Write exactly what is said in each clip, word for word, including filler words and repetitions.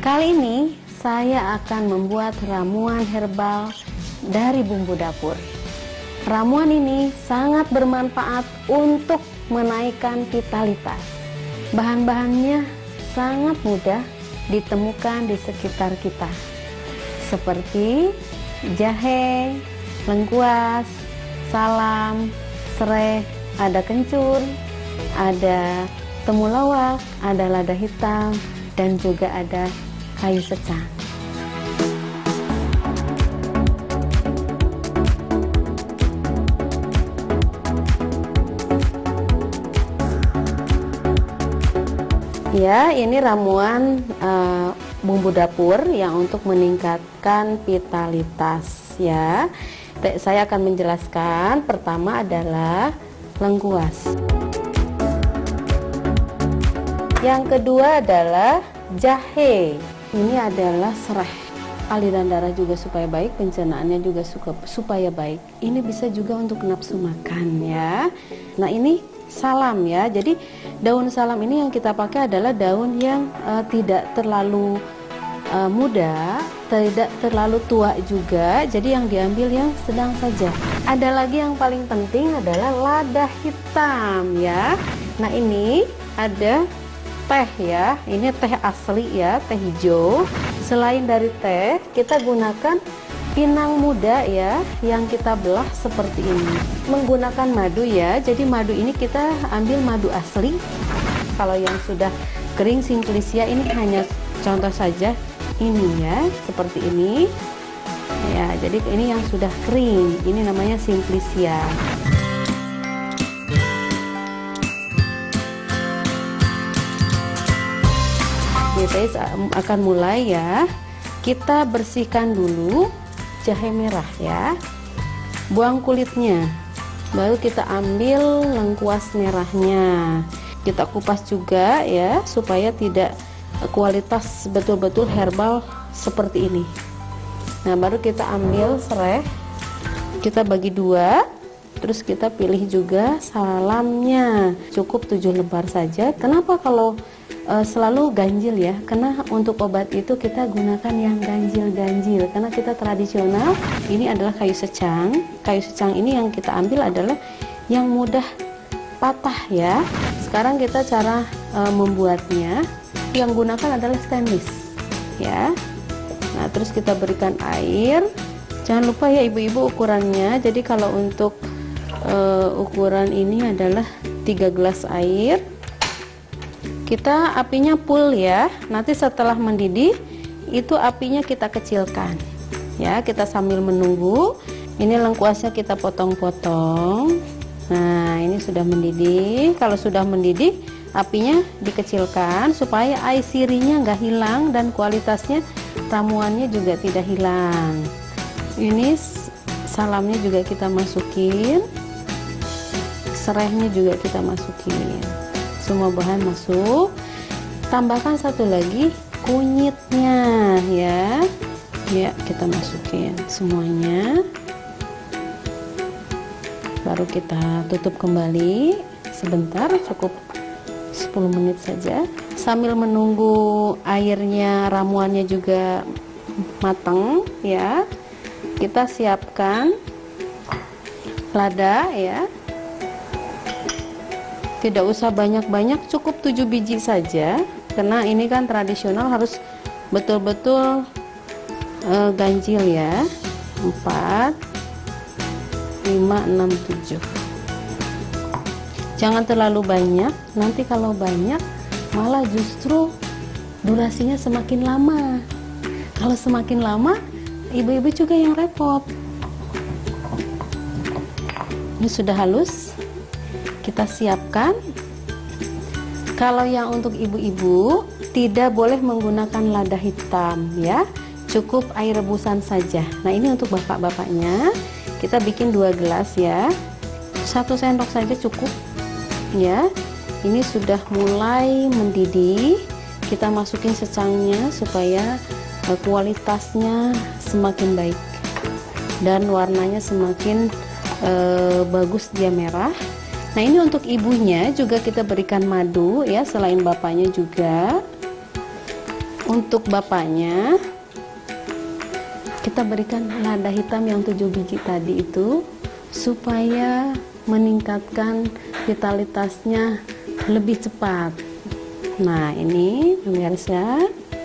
Kali ini saya akan membuat ramuan herbal dari bumbu dapur. Ramuan ini sangat bermanfaat untuk menaikkan vitalitas. Bahan-bahannya sangat mudah ditemukan di sekitar kita, seperti jahe, lengkuas, salam, serai, ada kencur, ada temulawak, ada lada hitam, dan juga ada kayu secang. Ya, ini ramuan uh, bumbu dapur yang untuk meningkatkan vitalitas ya. Saya akan menjelaskan. Pertama adalah lengkuas. Yang kedua adalah jahe. Ini adalah serai. Aliran darah juga supaya baik, pencernaannya juga suka, supaya baik. Ini bisa juga untuk nafsu makan ya. Nah, ini salam ya. Jadi daun salam ini yang kita pakai adalah daun yang uh, tidak terlalu uh, muda, tidak terlalu tua juga. Jadi yang diambil yang sedang saja. Ada lagi yang paling penting adalah lada hitam ya. Nah, ini ada teh ya, ini teh asli ya, teh hijau. Selain dari teh, kita gunakan pinang muda ya, yang kita belah seperti ini. Menggunakan madu ya, jadi madu ini kita ambil madu asli. Kalau yang sudah kering Simplicia ini hanya contoh saja ini ya, seperti ini. Ya, jadi ini yang sudah kering, ini namanya Simplicia. Kita akan mulai ya. Kita bersihkan dulu jahe merah ya, buang kulitnya, baru kita ambil lengkuas merahnya, kita kupas juga ya, supaya tidak kualitas betul-betul herbal seperti ini. Nah, baru kita ambil serai, kita bagi dua, terus kita pilih juga salamnya, cukup tujuh lembar saja. Kenapa kalau Uh, selalu ganjil ya, karena untuk obat itu kita gunakan yang ganjil-ganjil, karena kita tradisional. Ini adalah kayu secang. Kayu secang ini yang kita ambil adalah yang mudah patah ya. Sekarang kita cara uh, membuatnya, yang gunakan adalah stainless ya. Nah, terus kita berikan air. Jangan lupa ya ibu-ibu ukurannya. Jadi kalau untuk uh, ukuran ini adalah tiga gelas air. Kita apinya full ya. Nanti setelah mendidih itu apinya kita kecilkan ya. Kita sambil menunggu. Ini lengkuasnya kita potong-potong. Nah, ini sudah mendidih. Kalau sudah mendidih, apinya dikecilkan supaya air sirinya nggak hilang dan kualitasnya ramuannya juga tidak hilang. Ini salamnya juga kita masukin, serainya juga kita masukin. Semua bahan masuk. Tambahkan satu lagi kunyitnya ya. Ya, kita masukin semuanya. Baru kita tutup kembali sebentar, cukup sepuluh menit saja. Sambil menunggu airnya, ramuannya juga matang ya. Kita siapkan lada ya. Tidak usah banyak-banyak, cukup tujuh biji saja, karena ini kan tradisional harus betul-betul uh, ganjil ya. Empat, lima, enam, tujuh. Jangan terlalu banyak, nanti kalau banyak malah justru durasinya semakin lama. Kalau semakin lama, ibu-ibu juga yang repot. Ini sudah halus, kita siapkan. Kalau yang untuk ibu-ibu tidak boleh menggunakan lada hitam ya, cukup air rebusan saja. Nah, ini untuk bapak-bapaknya kita bikin dua gelas ya, satu sendok saja cukup ya. Ini sudah mulai mendidih, kita masukin secangnya supaya kualitasnya semakin baik dan warnanya semakin eh, bagus, dia merah. Nah, ini untuk ibunya juga kita berikan madu ya, selain bapaknya juga. untuk bapaknya kita berikan lada hitam yang tujuh biji tadi itu supaya meningkatkan vitalitasnya lebih cepat. Nah, ini pemirsa,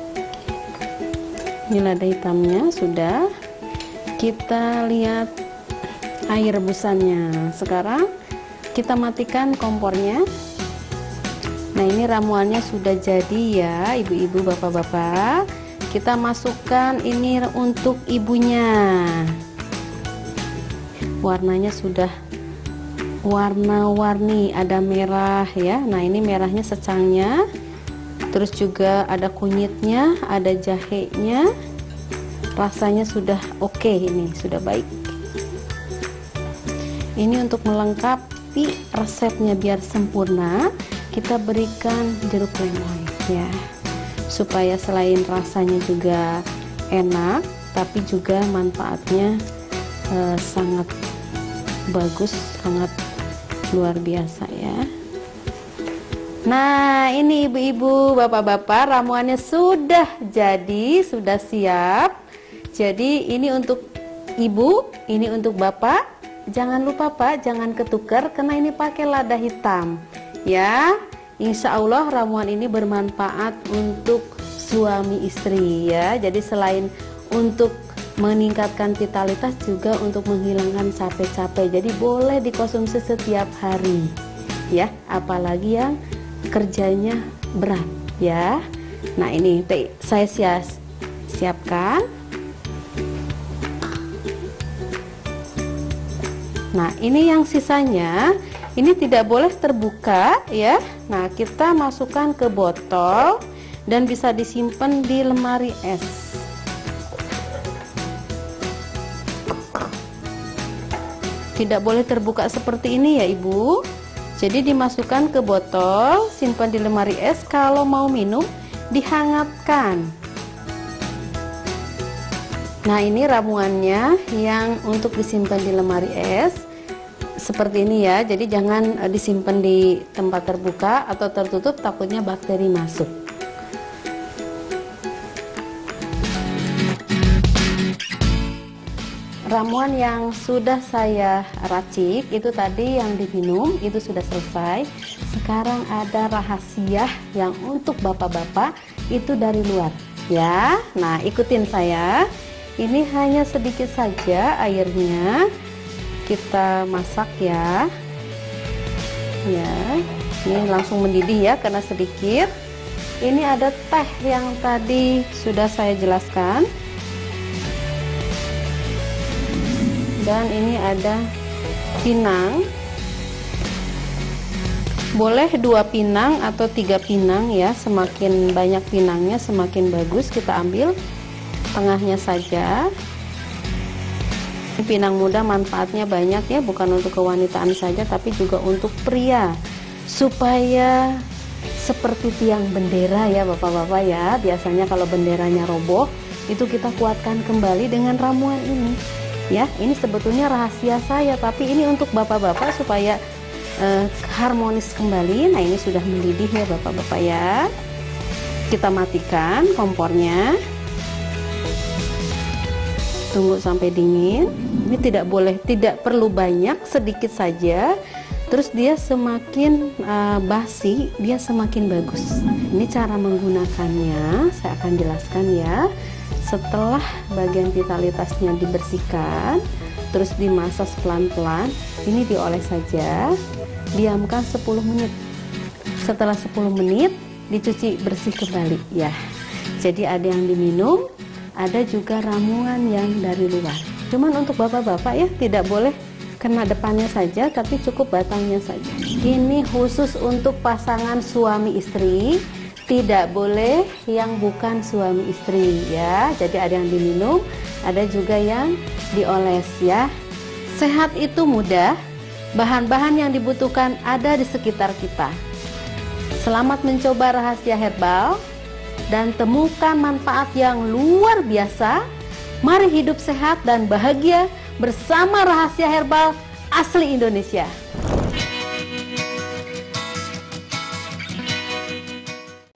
ini lada hitamnya sudah. Kita lihat air rebusannya. Sekarang kita matikan kompornya. Nah, ini ramuannya sudah jadi ya, ibu-ibu, bapak-bapak. Kita masukkan ini untuk ibunya. Warnanya sudah warna-warni, ada merah ya. Nah, ini merahnya secangnya. Terus juga ada kunyitnya, ada jahenya. Rasanya sudah oke, ini sudah baik. Ini untuk melengkapi resepnya biar sempurna, kita berikan jeruk lemon ya, supaya selain rasanya juga enak, tapi juga manfaatnya eh, sangat bagus, sangat luar biasa ya. Nah, ini ibu-ibu, bapak-bapak, ramuannya sudah jadi, sudah siap. Jadi ini untuk ibu, ini untuk bapak. Jangan lupa Pak, jangan ketukar karena ini pakai lada hitam ya. Insya Allah ramuan ini bermanfaat untuk suami istri ya. Jadi selain untuk meningkatkan vitalitas, juga untuk menghilangkan capek-capek. Jadi boleh dikonsumsi setiap hari ya, apalagi yang kerjanya berat ya. Nah, ini saya siapkan. Nah, ini yang sisanya, ini tidak boleh terbuka ya. Nah, kita masukkan ke botol dan bisa disimpan di lemari es. Tidak boleh terbuka seperti ini ya Ibu. Jadi dimasukkan ke botol, simpan di lemari es. Kalau mau minum, dihangatkan. Nah, ini ramuannya yang untuk disimpan di lemari es seperti ini ya. Jadi jangan disimpan di tempat terbuka atau tertutup, takutnya bakteri masuk. Ramuan yang sudah saya racik itu tadi yang diminum itu sudah selesai. Sekarang ada rahasia yang untuk bapak-bapak itu dari luar ya. Nah, ikutin saya. Ini hanya sedikit saja airnya, kita masak ya. Ya, ini langsung mendidih ya karena sedikit. Ini ada teh yang tadi sudah saya jelaskan. Dan ini ada pinang. Boleh dua pinang atau tiga pinang ya, semakin banyak pinangnya semakin bagus. Kita ambil tengahnya saja. Pinang muda manfaatnya banyak ya, bukan untuk kewanitaan saja tapi juga untuk pria, supaya seperti tiang bendera ya bapak-bapak ya. Biasanya kalau benderanya roboh itu kita kuatkan kembali dengan ramuan ini ya. Ini sebetulnya rahasia saya, tapi ini untuk bapak-bapak supaya eh, harmonis kembali. Nah, ini sudah mendidih ya bapak-bapak ya. Kita matikan kompornya. Tunggu sampai dingin. Ini tidak boleh, tidak perlu banyak, sedikit saja. Terus dia semakin uh, basi, dia semakin bagus. Ini cara menggunakannya, saya akan jelaskan ya. Setelah bagian vitalitasnya dibersihkan, terus dimasak pelan-pelan, ini dioles saja. Diamkan sepuluh menit. Setelah sepuluh menit, dicuci bersih kembali ya. Jadi ada yang diminum, ada juga ramuan yang dari luar. Cuman untuk bapak-bapak ya, tidak boleh kena depannya saja, tapi cukup batangnya saja. Ini khusus untuk pasangan suami istri, tidak boleh yang bukan suami istri ya. Jadi ada yang diminum, ada juga yang dioles ya. Sehat itu mudah, bahan-bahan yang dibutuhkan ada di sekitar kita. Selamat mencoba rahasia herbal dan temukan manfaat yang luar biasa. Mari hidup sehat dan bahagia bersama Rahasia Herbal Asli Indonesia.